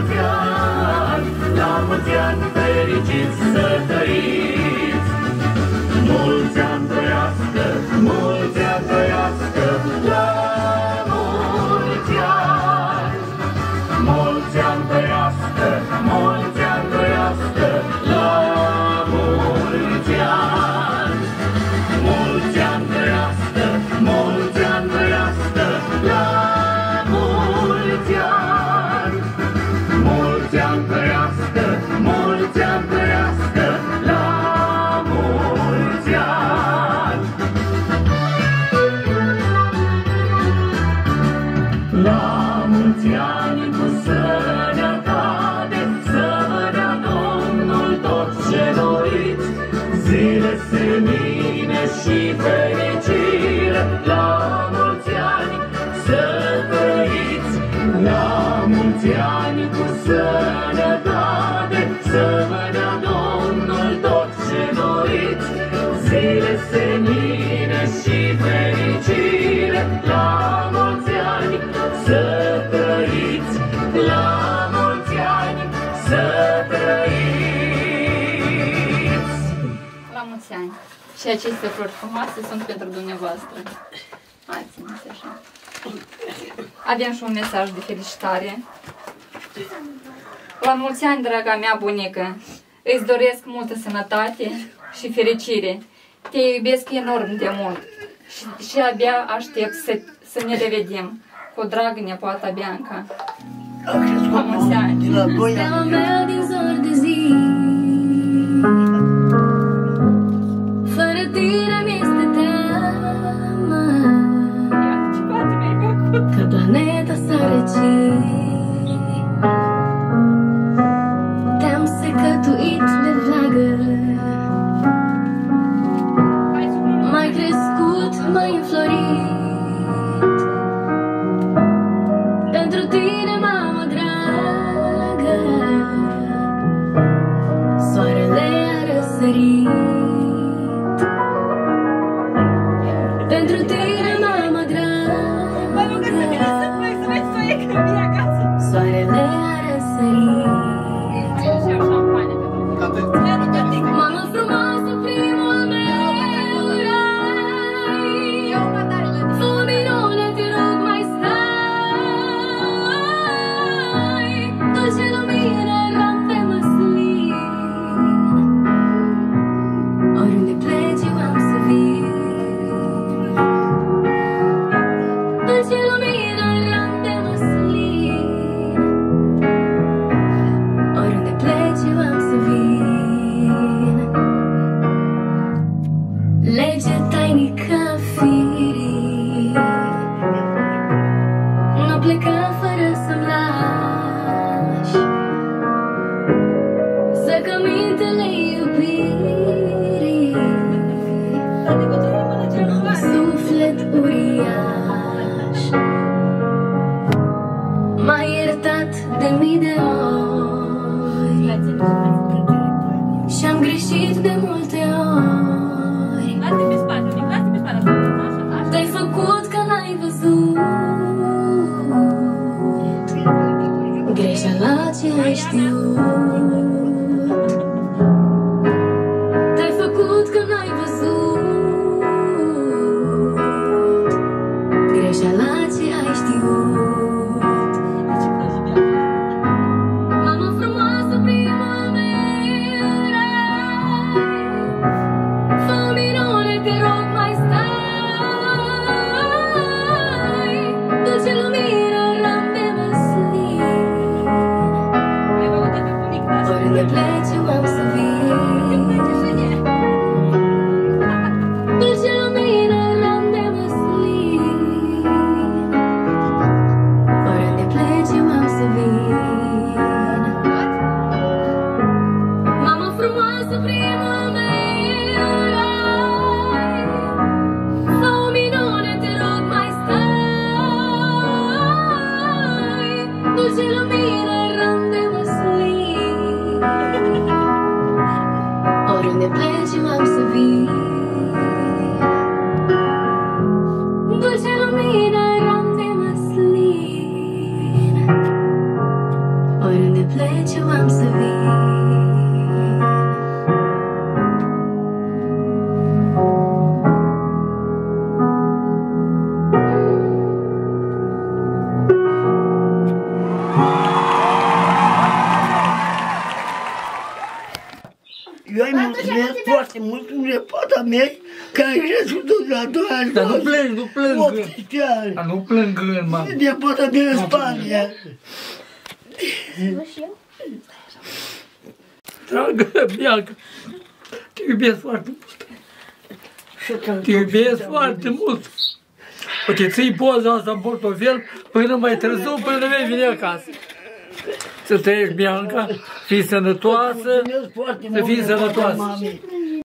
mulți ani, la mulți ani fericiți să trăiți. Mulți ani trăiască, mulți ani trăiască, la mulți ani. Mulți ani trăiască, mulți ani trăiască, la mulți ani. Mulți ani trăiască, mulți ani trăiască, la mulți ani. Mulți ani trăiască, mulți ani trăiască, la mulți ani. La mulți ani cu sănătate, să vă dea Domnul tot ce doriți, zile senine și fericire. La mulți ani să trăiți, la mulți ani cu sănătate, să vă dea Domnul tot ce doriți, zile senine și fericire. La mulți ani să trăiți, la mulți ani să trăiți. La mulți ani. Și aceste flori frumoase sunt pentru dumneavoastră. Hai, țineți așa. Avem și un mesaj de felicitare. La mulți ani, draga mea bunică, îți doresc multă sănătate și fericire. Te iubesc enorm de mult și abia aștept să ne revedem. Cu drag, nepoata Bianca. La mulți ani. Steaua mea din zor de zi, fără tine mi-este teamă că planeta s-a răcit. Te-am secătuit de vlagă, m-ai crescut, m-ai înflorit. Pentru tine, mamă dragă, soarele a răsărit. Pentru tine, mamă dragă, soarele a răsărit. Mamă frumoasă, primul meu rai, fă minune, te rog, mai stai. Dulce lumină, rampe măslin, oriunde pleci eu am să vin. Dulce lumină, rampe măslin, oriunde pleci eu am să vin. Lege tainică a firii, nu pleca fără să-mi lași zăcămintele iubirii. Am un suflet uriaș, m-ai iertat de mii de ori și-am greșit de multe ori. Te-ai făcut că n-ai văzut greșeala ce ai știut. Te-ai făcut că n-ai văzut greșeala ce ai știut. Mamă frumoasă, primul meu rai, fă minune, te rog, mai stai. Dulce lumină, rampe măslin, oriunde pleci eu am să vin. Dulce lumină, rampe măslin, oriunde pleci eu am să vin. Mamă frumoasă, primul meu rai, fă o minune, te rog, mai stai. Dulce lumină, rampe măslin, pleci, eu am să vin. Eu îi mulțumesc foarte mult lui nepoata mea care a crescut la 2 ani. Dar nu plâng, nu plâng. 18 ani. Dar nu plâng, mă. Nepoata mea în Spania. Dragă Bianca, te iubesc foarte mult. Te iubesc foarte mult. Uite, ții poza asta în portofel până mai târziu, până vei veni acasă. Să trăiești, Bianca, fii sănătoasă, să fii sănătoasă.